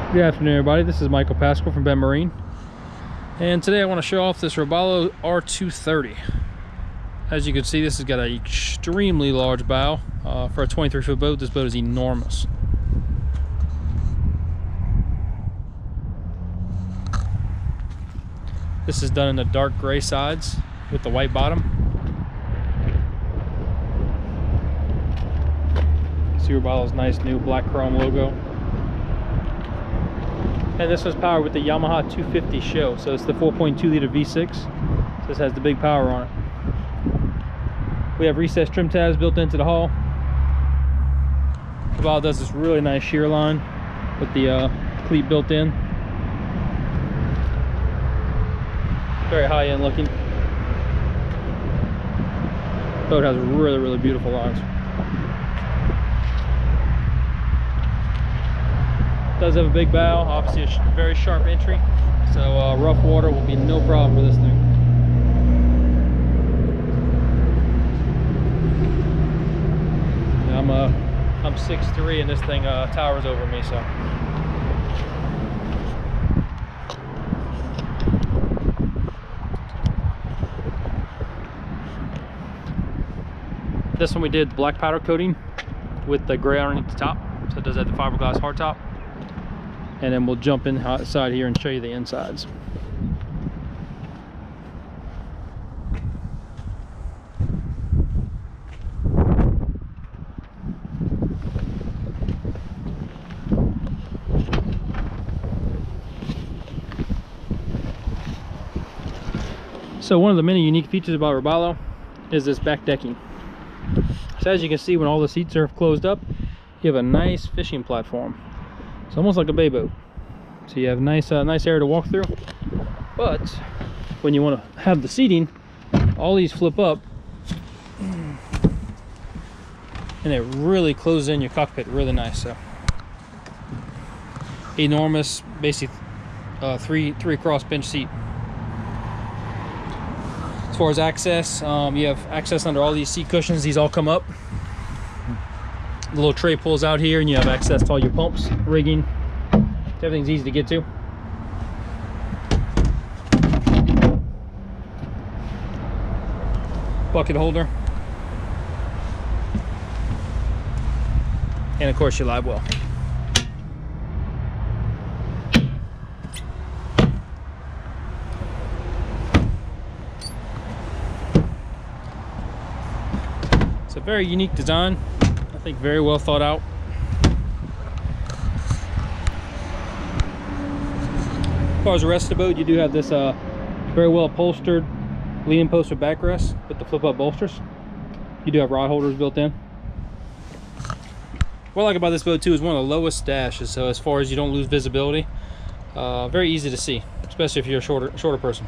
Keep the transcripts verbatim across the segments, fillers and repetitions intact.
Good afternoon, everybody. This is Michael Pascal from Ben Marine, and today I want to show off this Robalo R two thirty. As you can see, this has got an extremely large bow. Uh, for a twenty-three foot boat, this boat is enormous. This is done in the dark gray sides with the white bottom. See Robalo's nice new black chrome logo. And this was powered with the Yamaha two fifty Show, so it's the four point two liter V six. So this has the big power on it. We have recessed trim tabs built into the hull. Robalo does this really nice shear line with the uh, cleat built in. Very high end looking. Boat has really, really beautiful lines. Does have a big bow, obviously a sh very sharp entry, so uh, rough water will be no problem for this thing. Yeah, I'm uh, I'm six three and this thing uh, towers over me, so. This one we did black powder coating with the gray underneath the top, so it does have the fiberglass hardtop. And then we'll jump inside here and show you the insides. So one of the many unique features about Robalo is this back decking. So as you can see, when all the seats are closed up, you have a nice fishing platform. It's almost like a bay boat, so you have nice uh, nice area to walk through. But when you want to have the seating, all these flip up and it really closes in your cockpit really nice. So enormous, basically uh, three three across bench seat. As far as access, um, you have access under all these seat cushions. These all come up. The little tray pulls out here and you have access to all your pumps, rigging. Everything's easy to get to. Bucket holder. And of course your live well. It's a very unique design. I think very well thought out. As far as the rest of the boat, you do have this uh, very well upholstered leaning post with backrest with the flip up bolsters. You do have rod holders built in. What I like about this boat too is one of the lowest dashes, so as far as you don't lose visibility, uh, very easy to see, especially if you're a shorter, shorter person.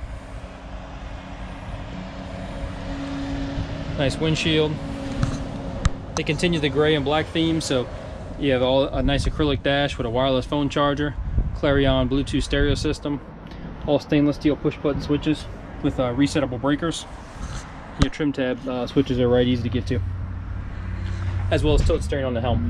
Nice windshield. They continue the gray and black theme, so you have all a nice acrylic dash with a wireless phone charger, Clarion Bluetooth stereo system, all stainless steel push button switches with uh, resettable breakers. Your trim tab uh, switches are right easy to get to, as well as tilt steering on the helm.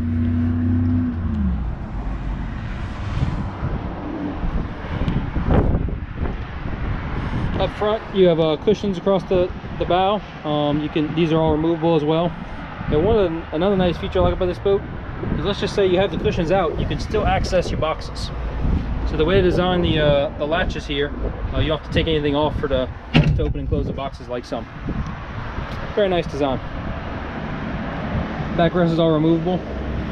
Up front, you have uh, cushions across the the bow. Um, you can these are all removable as well. And one of the, another nice feature I like about this boat is, let's just say you have the cushions out, you can still access your boxes. So the way to design the uh, the latches here, uh, you don't have to take anything off for the to open and close the boxes like some. Very nice design. Backrest is all removable.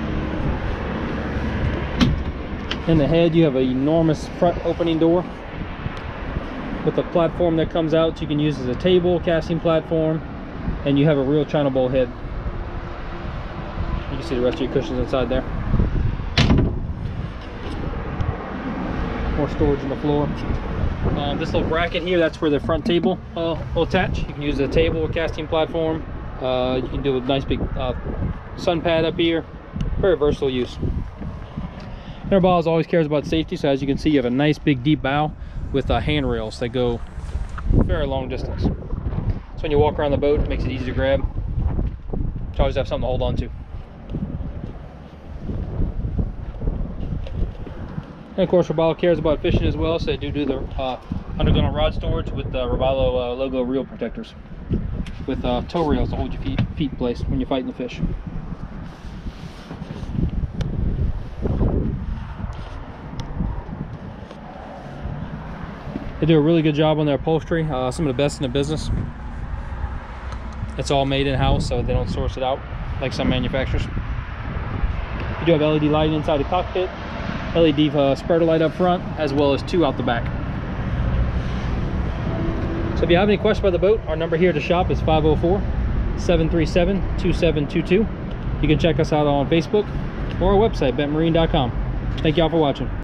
In the head, you have an enormous front opening door with a platform that comes out, so you can use as a table, casting platform, and you have a real china bowl head. You can see the rest of your cushions inside there. More storage on the floor. Um, this little bracket here, that's where the front table uh, will attach. You can use a table or casting platform. Uh, you can do a nice big uh, sun pad up here. Very versatile use. Robalo always cares about safety, so as you can see, you have a nice big deep bow with uh, handrails that go very long distance. So when you walk around the boat, it makes it easy to grab. You always have something to hold on to. And of course, Robalo cares about fishing as well, so they do do the uh, underground rod storage with the Robalo uh, logo reel protectors with uh, tow rails to hold your feet, feet in place when you're fighting the fish. They do a really good job on their upholstery, uh, some of the best in the business. It's all made in-house, so they don't source it out like some manufacturers. You do have L E D lighting inside the cockpit, L E D uh, spreader light up front, as well as two out the back. So if you have any questions about the boat, our number here to shop is five oh four, seven three seven, two seven two two. You can check us out on Facebook or our website, bent marine dot com. Thank you all for watching.